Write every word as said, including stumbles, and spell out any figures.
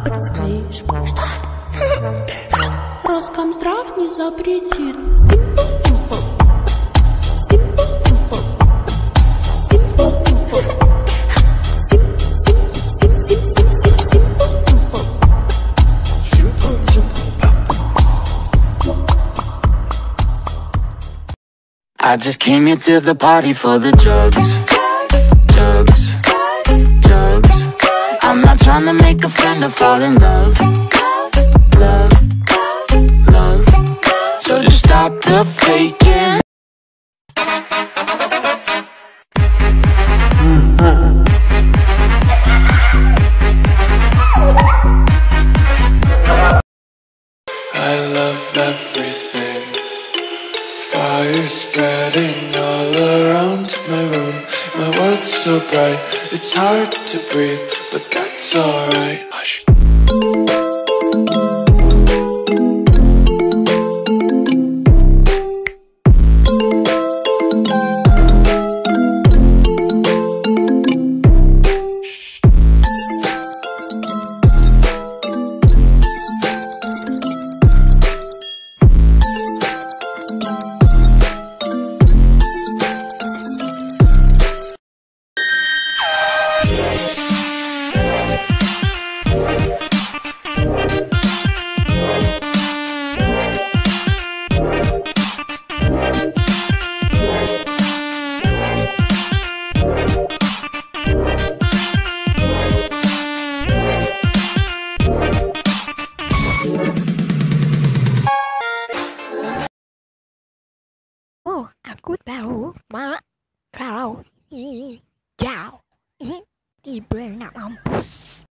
подсклеишь. Что? Роскомздрав не запретит. Simple Dimple. Simple Dimple. Simple Dimple. Sim, sim, sim, sim, sim, sim, Simple Dimple. Simple Dimple. I just came here to the party for the drugs. Drugs, drugs. I'm not trying to make a friend or fall in love. Love, love. So just stop the faking. I love everything. Fire spreading all around my room. My world's so bright, it's hard to breathe, but that's alright. Hush. Oh, aku tahu mak kau ini jauh di benak mampus.